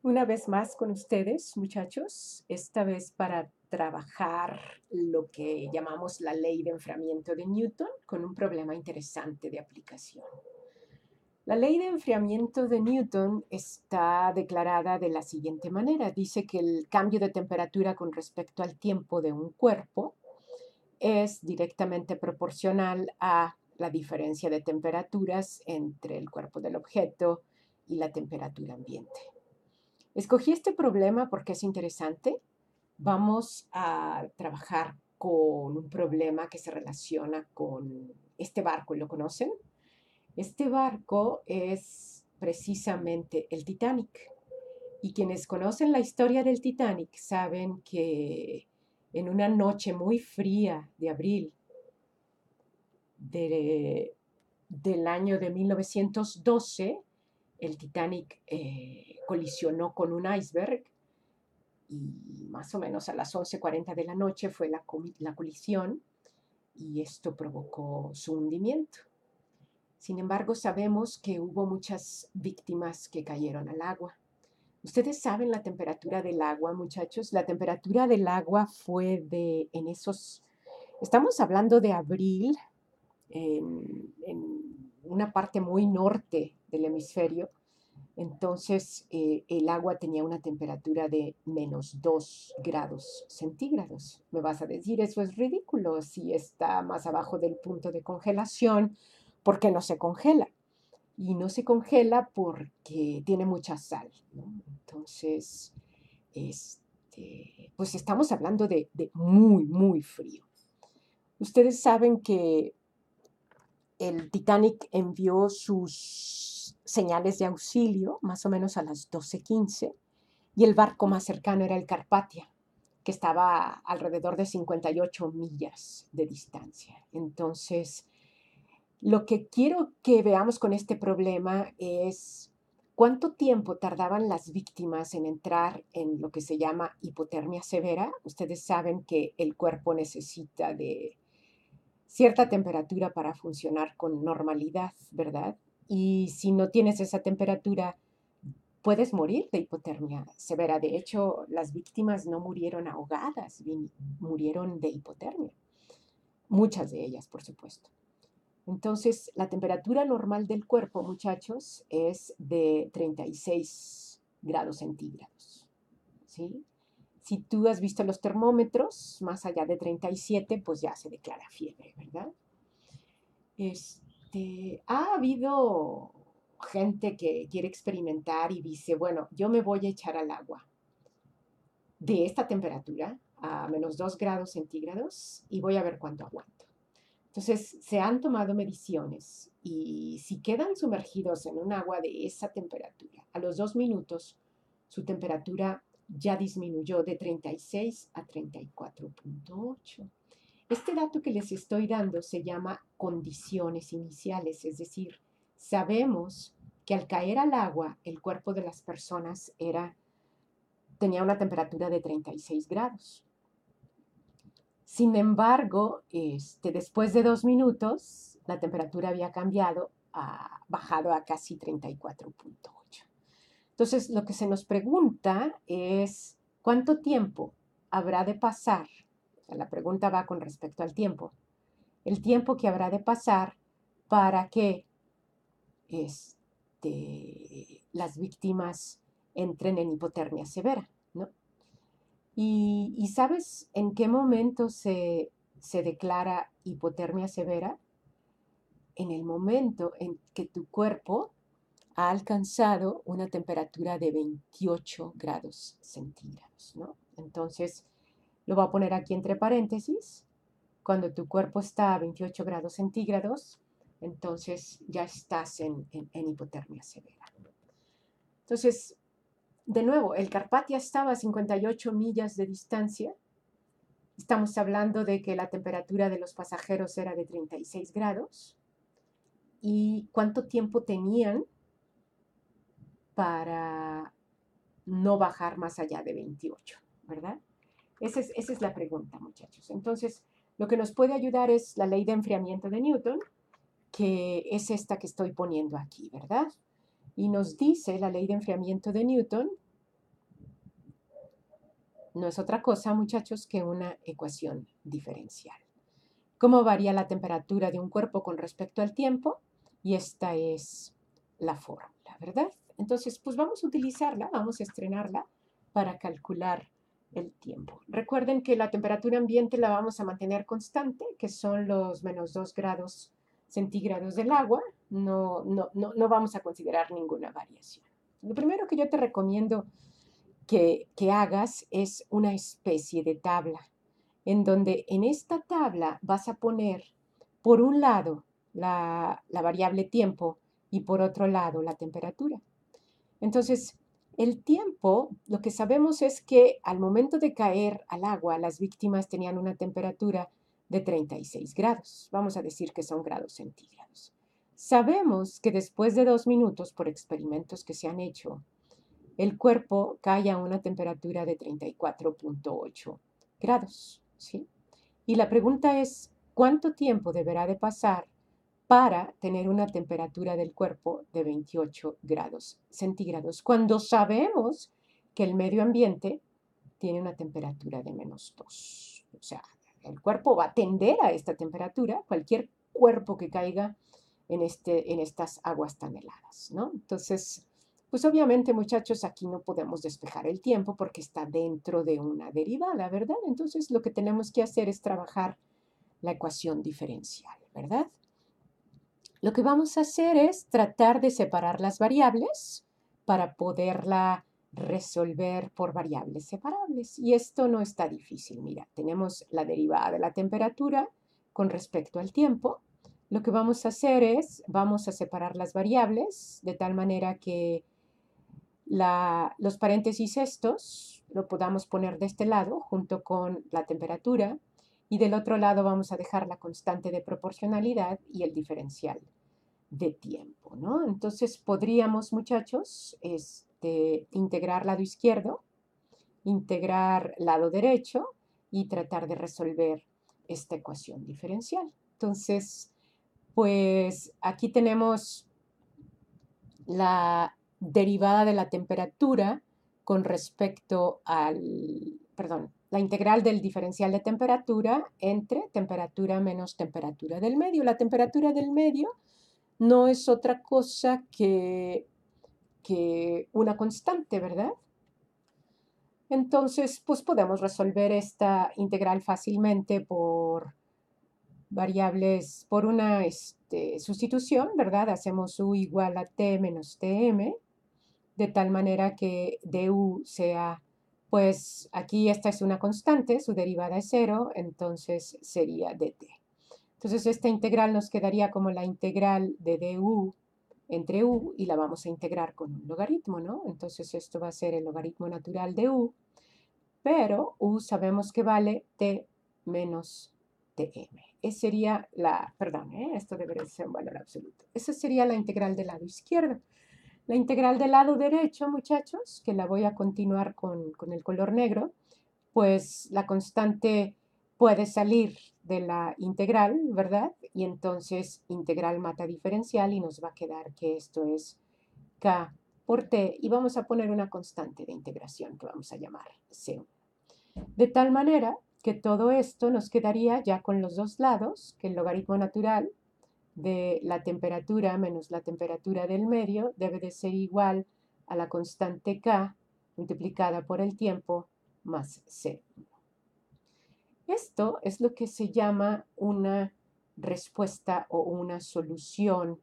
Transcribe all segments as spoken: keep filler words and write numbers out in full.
Una vez más con ustedes, muchachos, esta vez para trabajar lo que llamamos la ley de enfriamiento de Newton con un problema interesante de aplicación. La ley de enfriamiento de Newton está declarada de la siguiente manera. Dice que el cambio de temperatura con respecto al tiempo de un cuerpo es directamente proporcional a la diferencia de temperaturas entre el cuerpo del objeto y la temperatura ambiente. Escogí este problema porque es interesante. Vamos a trabajar con un problema que se relaciona con este barco, ¿lo conocen? Este barco es precisamente el Titanic. Y quienes conocen la historia del Titanic saben que en una noche muy fría de abril de, del año de mil novecientos doce, el Titanic eh, colisionó con un iceberg y más o menos a las once cuarenta de la noche fue la, la colisión y esto provocó su hundimiento. Sin embargo, sabemos que hubo muchas víctimas que cayeron al agua. ¿Ustedes saben la temperatura del agua, muchachos? La temperatura del agua fue de, en esos, estamos hablando de abril, en, en una parte muy norte del hemisferio. Entonces, eh, el agua tenía una temperatura de menos dos grados centígrados. Me vas a decir, eso es ridículo. Si está más abajo del punto de congelación, ¿por qué no se congela? Y no se congela porque tiene mucha sal, ¿no? Entonces, este, pues estamos hablando de, de muy, muy frío. Ustedes saben que el Titanic envió sus señales de auxilio más o menos a las doce quince y el barco más cercano era el Carpathia, que estaba alrededor de cincuenta y ocho millas de distancia. Entonces, lo que quiero que veamos con este problema es cuánto tiempo tardaban las víctimas en entrar en lo que se llama hipotermia severa. Ustedes saben que el cuerpo necesita de cierta temperatura para funcionar con normalidad, ¿verdad? Y si no tienes esa temperatura, puedes morir de hipotermia severa. De hecho, las víctimas no murieron ahogadas, murieron de hipotermia. Muchas de ellas, por supuesto. Entonces, la temperatura normal del cuerpo, muchachos, es de treinta y seis grados centígrados, ¿sí? Si tú has visto los termómetros, más allá de treinta y siete, pues ya se declara fiebre, ¿verdad? Este, ha habido gente que quiere experimentar y dice, bueno, yo me voy a echar al agua de esta temperatura a menos dos grados centígrados y voy a ver cuánto aguanto. Entonces, se han tomado mediciones y si quedan sumergidos en un agua de esa temperatura, a los dos minutos, su temperatura ya disminuyó de treinta y seis a treinta y cuatro punto ocho. Este dato que les estoy dando se llama condiciones iniciales, es decir, sabemos que al caer al agua, el cuerpo de las personas era, tenía una temperatura de treinta y seis grados. Sin embargo, este, después de dos minutos, la temperatura había cambiado, a, bajado a casi treinta y cuatro punto ocho. Entonces, lo que se nos pregunta es, ¿cuánto tiempo habrá de pasar? O sea, la pregunta va con respecto al tiempo. El tiempo que habrá de pasar para que este, las víctimas entren en hipotermia severa, ¿no? ¿Y, y sabes en qué momento se, se declara hipotermia severa? En el momento en que tu cuerpo ha alcanzado una temperatura de veintiocho grados centígrados, ¿no? Entonces, lo voy a poner aquí entre paréntesis. Cuando tu cuerpo está a veintiocho grados centígrados, entonces ya estás en, en, en hipotermia severa. Entonces, de nuevo, el Carpathia estaba a cincuenta y ocho millas de distancia. Estamos hablando de que la temperatura de los pasajeros era de treinta y seis grados. ¿Y cuánto tiempo tenían para no bajar más allá de veintiocho, ¿verdad? Esa es, esa es la pregunta, muchachos. Entonces, lo que nos puede ayudar es la ley de enfriamiento de Newton, que es esta que estoy poniendo aquí, ¿verdad? Y nos dice la ley de enfriamiento de Newton no es otra cosa, muchachos, que una ecuación diferencial. ¿Cómo varía la temperatura de un cuerpo con respecto al tiempo? Y esta es la fórmula, ¿verdad? Entonces, pues vamos a utilizarla, vamos a estrenarla para calcular el tiempo. Recuerden que la temperatura ambiente la vamos a mantener constante, que son los menos dos grados centígrados del agua. No, no, no, no vamos a considerar ninguna variación. Lo primero que yo te recomiendo que, que hagas es una especie de tabla, en donde en esta tabla vas a poner, por un lado, la, la variable tiempo y por otro lado, la temperatura. Entonces, el tiempo, lo que sabemos es que al momento de caer al agua, las víctimas tenían una temperatura de treinta y seis grados. Vamos a decir que son grados centígrados. Sabemos que después de dos minutos, por experimentos que se han hecho, el cuerpo cae a una temperatura de treinta y cuatro punto ocho grados, ¿sí? Y la pregunta es, ¿cuánto tiempo deberá de pasar para tener una temperatura del cuerpo de veintiocho grados centígrados, cuando sabemos que el medio ambiente tiene una temperatura de menos dos? O sea, el cuerpo va a tender a esta temperatura, cualquier cuerpo que caiga en, este, en estas aguas tan heladas, ¿no? Entonces, pues obviamente, muchachos, aquí no podemos despejar el tiempo porque está dentro de una derivada, ¿verdad? Entonces, lo que tenemos que hacer es trabajar la ecuación diferencial, ¿verdad? Lo que vamos a hacer es tratar de separar las variables para poderla resolver por variables separables. Y esto no está difícil. Mira, tenemos la derivada de la temperatura con respecto al tiempo. Lo que vamos a hacer es, vamos a separar las variables de tal manera que la, los paréntesis estos lo podamos poner de este lado junto con la temperatura y del otro lado vamos a dejar la constante de proporcionalidad y el diferencial de tiempo, ¿no? Entonces podríamos, muchachos, este, integrar lado izquierdo, integrar lado derecho y tratar de resolver esta ecuación diferencial. Entonces, pues aquí tenemos la derivada de la temperatura con respecto al, perdón, la integral del diferencial de temperatura entre temperatura menos temperatura del medio. La temperatura del medio no es otra cosa que, que una constante, ¿verdad? Entonces, pues podemos resolver esta integral fácilmente por variables, por una este, sustitución, ¿verdad? Hacemos u igual a t menos tm, de tal manera que du sea, pues aquí esta es una constante, su derivada es cero, entonces sería dt. Entonces esta integral nos quedaría como la integral de du entre u y la vamos a integrar con un logaritmo, ¿no? Entonces esto va a ser el logaritmo natural de u, pero u sabemos que vale t menos tm. Esa sería la, perdón, ¿eh? Esto debería ser un valor absoluto. Esa sería la integral del lado izquierdo. La integral del lado derecho, muchachos, que la voy a continuar con, con el color negro, pues la constante puede salir de la integral, ¿verdad? Y entonces integral mata diferencial y nos va a quedar que esto es k por t y vamos a poner una constante de integración que vamos a llamar c uno. De tal manera que todo esto nos quedaría ya con los dos lados, que el logaritmo natural de la temperatura menos la temperatura del medio debe de ser igual a la constante k multiplicada por el tiempo más c. Esto es lo que se llama una respuesta o una solución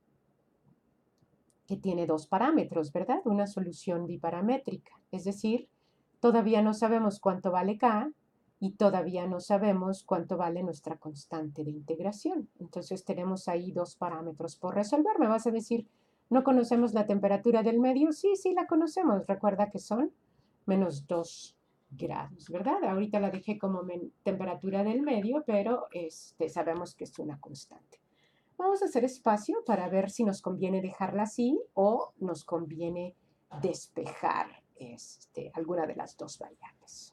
que tiene dos parámetros, ¿verdad? Una solución biparamétrica, es decir, todavía no sabemos cuánto vale k y todavía no sabemos cuánto vale nuestra constante de integración. Entonces tenemos ahí dos parámetros por resolver. Me vas a decir, ¿no conocemos la temperatura del medio? Sí, sí la conocemos. Recuerda que son menos dos grados, ¿verdad? Ahorita la dejé como temperatura del medio, pero este, sabemos que es una constante. Vamos a hacer espacio para ver si nos conviene dejarla así o nos conviene despejar este, alguna de las dos variables.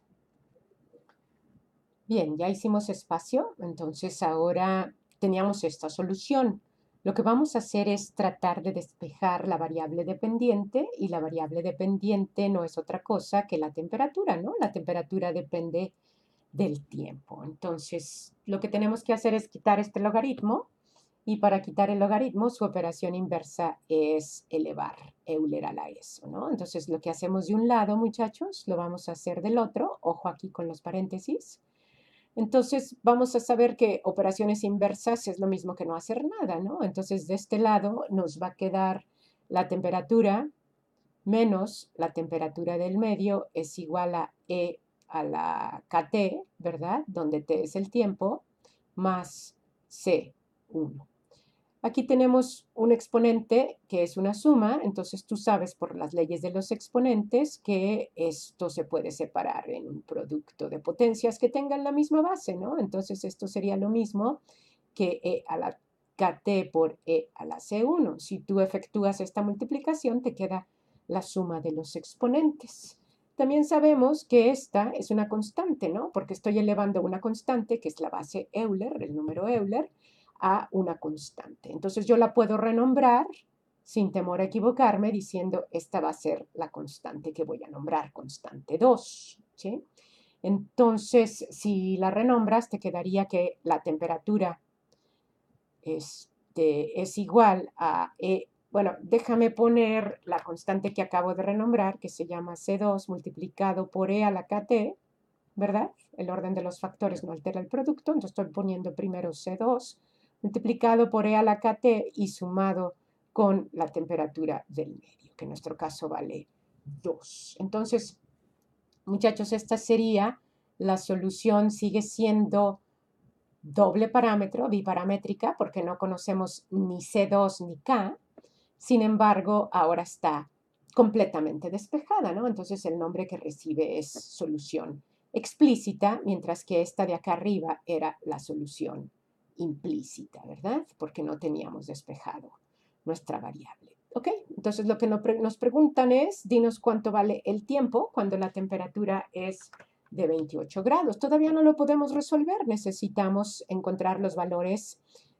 Bien, ya hicimos espacio, entonces ahora teníamos esta solución. Lo que vamos a hacer es tratar de despejar la variable dependiente, y la variable dependiente no es otra cosa que la temperatura, ¿no? La temperatura depende del tiempo. Entonces, lo que tenemos que hacer es quitar este logaritmo, y para quitar el logaritmo, su operación inversa es elevar Euler a la eso, ¿no? Entonces, lo que hacemos de un lado, muchachos, lo vamos a hacer del otro. Ojo aquí con los paréntesis. Entonces, vamos a saber que operaciones inversas es lo mismo que no hacer nada, ¿no? Entonces, de este lado nos va a quedar la temperatura menos la temperatura del medio es igual a E a la Kt, ¿verdad? Donde T es el tiempo, más C uno. Aquí tenemos un exponente que es una suma, entonces tú sabes por las leyes de los exponentes que esto se puede separar en un producto de potencias que tengan la misma base, ¿no? Entonces esto sería lo mismo que E a la Kt por E a la C uno. Si tú efectúas esta multiplicación, te queda la suma de los exponentes. También sabemos que esta es una constante, ¿no? Porque estoy elevando una constante, que es la base Euler, el número Euler, a una constante. Entonces yo la puedo renombrar sin temor a equivocarme diciendo esta va a ser la constante que voy a nombrar, constante dos, ¿sí? Entonces, si la renombras, te quedaría que la temperatura este, es igual a E. Bueno, déjame poner la constante que acabo de renombrar, que se llama C dos multiplicado por E a la Kt, ¿verdad? El orden de los factores no altera el producto, entonces estoy poniendo primero C dos multiplicado por E a la Kt y sumado con la temperatura del medio, que en nuestro caso vale dos. Entonces, muchachos, esta sería la solución, sigue siendo doble parámetro, biparamétrica, porque no conocemos ni C dos ni K. Sin embargo, ahora está completamente despejada, ¿no? Entonces el nombre que recibe es solución explícita, mientras que esta de acá arriba era la solución implícita, ¿verdad? Porque no teníamos despejado nuestra variable. ¿Ok? Entonces lo que nos preguntan es, dinos cuánto vale el tiempo cuando la temperatura es de veintiocho grados. Todavía no lo podemos resolver, necesitamos encontrar los valores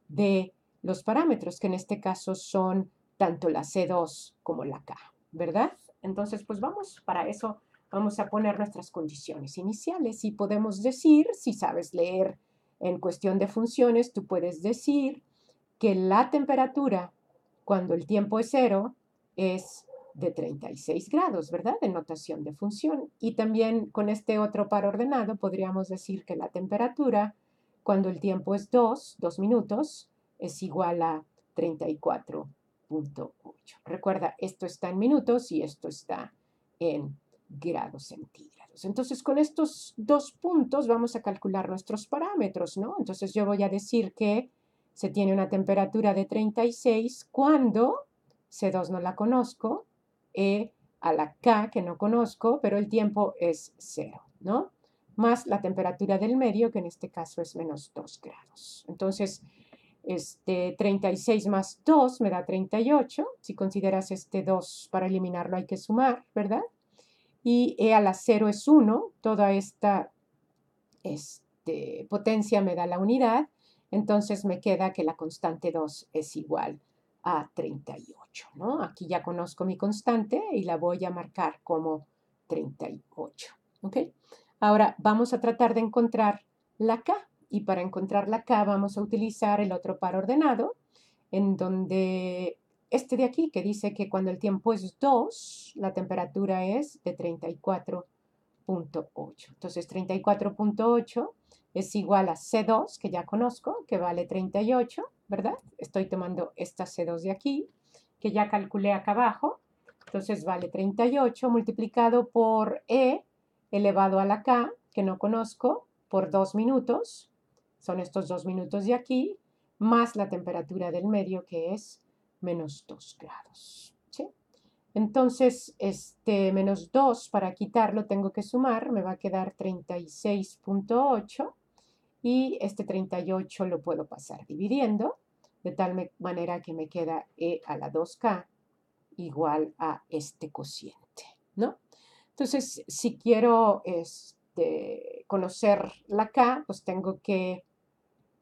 de los parámetros, que en este caso son tanto la C dos como la K, ¿verdad? Entonces, pues vamos, para eso vamos a poner nuestras condiciones iniciales y podemos decir, si sabes leer en cuestión de funciones, tú puedes decir que la temperatura cuando el tiempo es cero es de treinta y seis grados, ¿verdad? En notación de función. Y también con este otro par ordenado podríamos decir que la temperatura cuando el tiempo es dos, dos minutos, es igual a treinta y cuatro punto ocho. Recuerda, esto está en minutos y esto está en grados centígrados. Entonces, con estos dos puntos vamos a calcular nuestros parámetros, ¿no? Entonces, yo voy a decir que se tiene una temperatura de treinta y seis cuando C dos no la conozco, E a la K que no conozco, pero el tiempo es cero, ¿no? Más la temperatura del medio, que en este caso es menos dos grados. Entonces, este, treinta y seis más dos me da treinta y ocho. Si consideras este dos para eliminarlo hay que sumar, ¿verdad? Y E a la cero es uno. Toda esta este, potencia me da la unidad. Entonces me queda que la constante dos es igual a treinta y ocho, ¿no? Aquí ya conozco mi constante y la voy a marcar como treinta y ocho, ¿ok? Ahora vamos a tratar de encontrar la K, y para encontrar la K vamos a utilizar el otro par ordenado, en donde este de aquí, que dice que cuando el tiempo es dos, la temperatura es de treinta y cuatro punto ocho. Entonces, treinta y cuatro punto ocho es igual a C dos, que ya conozco, que vale treinta y ocho, ¿verdad? Estoy tomando esta C dos de aquí, que ya calculé acá abajo. Entonces, vale treinta y ocho multiplicado por E elevado a la K, que no conozco, por dos minutos. Son estos dos minutos de aquí, más la temperatura del medio, que es menos dos grados. ¿Sí? Entonces, este menos dos, para quitarlo tengo que sumar, me va a quedar treinta y seis punto ocho, y este treinta y ocho lo puedo pasar dividiendo, de tal manera que me queda E a la dos K igual a este cociente, ¿no? Entonces, si quiero este, conocer la K, pues tengo que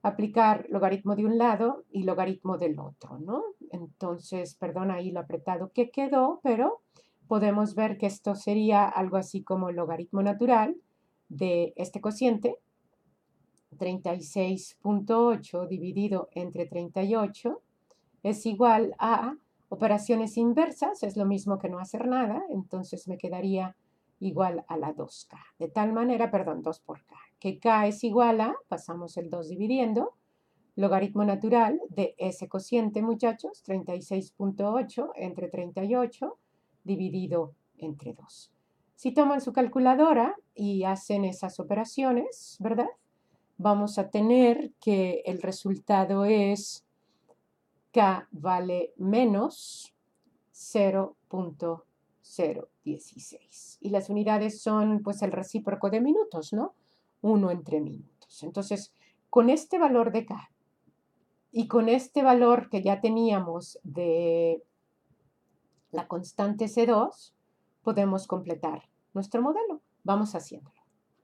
aplicar logaritmo de un lado y logaritmo del otro, ¿no? Entonces, perdón ahí lo apretado que quedó, pero podemos ver que esto sería algo así como el logaritmo natural de este cociente, treinta y seis punto ocho dividido entre treinta y ocho, es igual a operaciones inversas, es lo mismo que no hacer nada, entonces me quedaría igual a la dos K. De tal manera, perdón, dos por K, que K es igual a, pasamos el dos dividiendo, logaritmo natural de ese cociente, muchachos, treinta y seis punto ocho entre treinta y ocho dividido entre dos. Si toman su calculadora y hacen esas operaciones, ¿verdad? Vamos a tener que el resultado es K vale menos cero punto cero dieciséis. Y las unidades son pues el recíproco de minutos, ¿no? uno entre minutos. Entonces, con este valor de K y con este valor que ya teníamos de la constante C dos, podemos completar nuestro modelo. Vamos haciéndolo.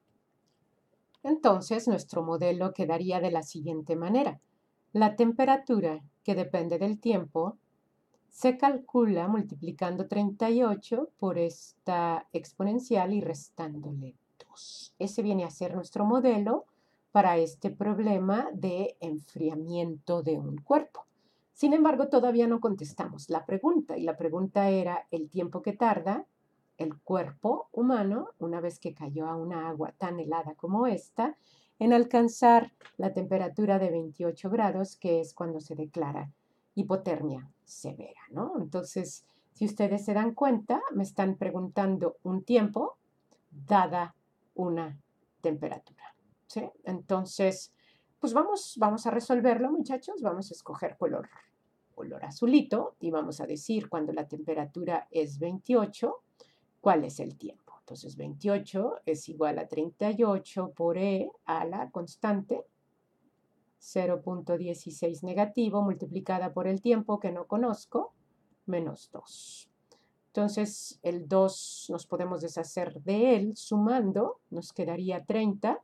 Entonces, nuestro modelo quedaría de la siguiente manera. La temperatura, que depende del tiempo, se calcula multiplicando treinta y ocho por esta exponencial y restándole dos. Ese viene a ser nuestro modelo para este problema de enfriamiento de un cuerpo. Sin embargo, todavía no contestamos la pregunta, y la pregunta era el tiempo que tarda el cuerpo humano, una vez que cayó a una agua tan helada como esta, en alcanzar la temperatura de veintiocho grados, que es cuando se declara hipotermia severa, ¿no? Entonces, si ustedes se dan cuenta, me están preguntando un tiempo dada una temperatura, ¿sí? Entonces, pues vamos, vamos a resolverlo, muchachos. Vamos a escoger color, color azulito y vamos a decir cuando la temperatura es veintiocho, ¿cuál es el tiempo? Entonces, veintiocho es igual a treinta y ocho por E a la constante, cero punto dieciséis negativo multiplicada por el tiempo que no conozco, menos dos. Entonces, el dos nos podemos deshacer de él sumando, nos quedaría treinta.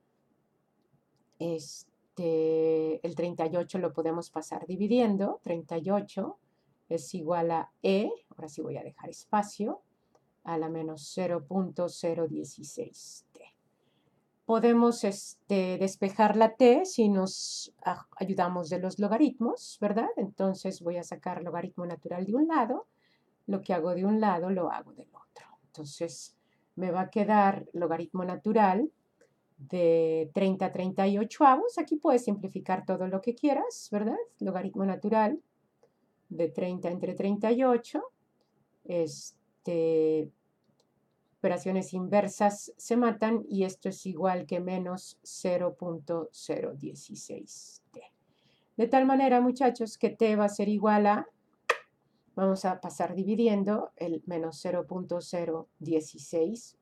Este, el treinta y ocho lo podemos pasar dividiendo. treinta y ocho es igual a E, ahora sí voy a dejar espacio, a la menos cero punto cero dieciséis T. Podemos este, despejar la T si nos ayudamos de los logaritmos, ¿verdad? Entonces voy a sacar logaritmo natural de un lado. Lo que hago de un lado lo hago del otro. Entonces me va a quedar logaritmo natural de treinta a treinta y ocho avos. Aquí puedes simplificar todo lo que quieras, ¿verdad? Logaritmo natural de treinta entre treinta y ocho. Este, operaciones inversas se matan y esto es igual que menos cero punto cero dieciséis T. De tal manera, muchachos, que T va a ser igual a, vamos a pasar dividiendo el menos cero punto cero dieciséis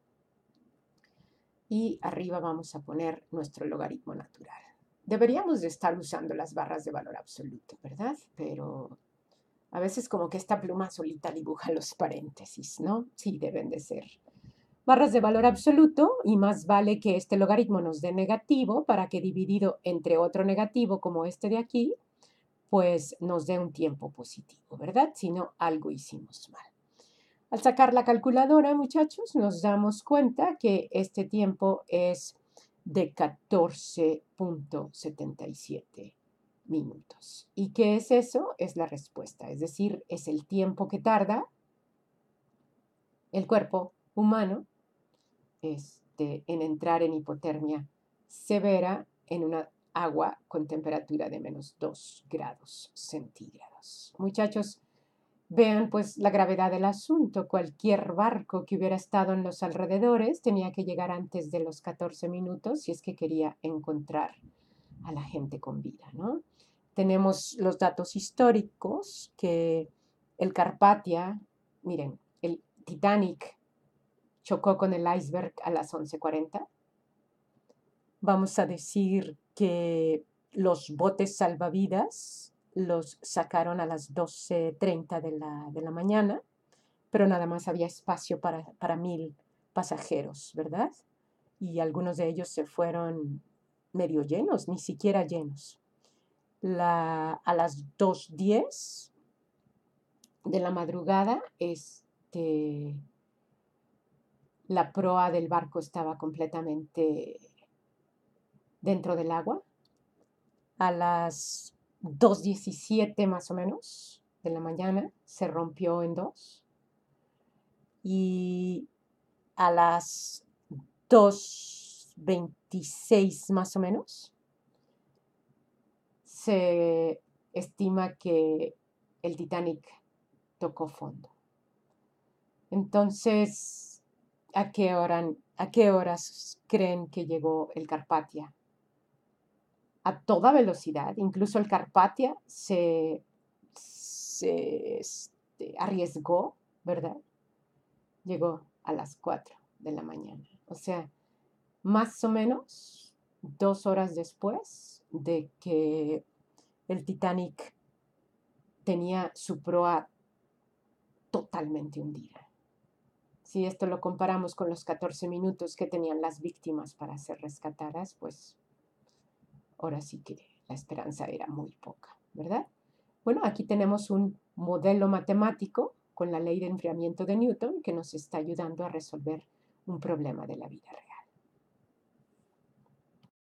y arriba vamos a poner nuestro logaritmo natural. Deberíamos de estar usando las barras de valor absoluto, ¿verdad? Pero a veces como que esta pluma solita dibuja los paréntesis, ¿no? Sí, deben de ser barras de valor absoluto, y más vale que este logaritmo nos dé negativo para que dividido entre otro negativo como este de aquí, pues nos dé un tiempo positivo, ¿verdad? Si no, algo hicimos mal. Al sacar la calculadora, muchachos, nos damos cuenta que este tiempo es de catorce punto setenta y siete minutos. ¿Y qué es eso? Es la respuesta, es decir, es el tiempo que tarda el cuerpo humano este, en entrar en hipotermia severa en una agua con temperatura de menos dos grados centígrados. Muchachos, vean pues la gravedad del asunto. Cualquier barco que hubiera estado en los alrededores tenía que llegar antes de los catorce minutos si es que quería encontrar a la gente con vida, ¿no? Tenemos los datos históricos que el Carpathia, miren, el Titanic chocó con el iceberg a las once cuarenta. Vamos a decir que los botes salvavidas los sacaron a las doce treinta de la, de la mañana, pero nada más había espacio para, para mil pasajeros, ¿verdad? Y algunos de ellos se fueron medio llenos, ni siquiera llenos. La, a las dos diez de la madrugada, este, la proa del barco estaba completamente dentro del agua. A las dos diecisiete más o menos de la mañana se rompió en dos. Y a las dos veintiséis más o menos se estima que el Titanic tocó fondo. Entonces, ¿a qué hora, a qué horas creen que llegó el Carpathia? A toda velocidad. Incluso el Carpathia se, se este, arriesgó, ¿verdad? Llegó a las cuatro de la mañana. O sea, más o menos dos horas después de que el Titanic tenía su proa totalmente hundida. Si esto lo comparamos con los catorce minutos que tenían las víctimas para ser rescatadas, pues ahora sí que la esperanza era muy poca, ¿verdad? Bueno, aquí tenemos un modelo matemático con la ley de enfriamiento de Newton que nos está ayudando a resolver un problema de la vida real.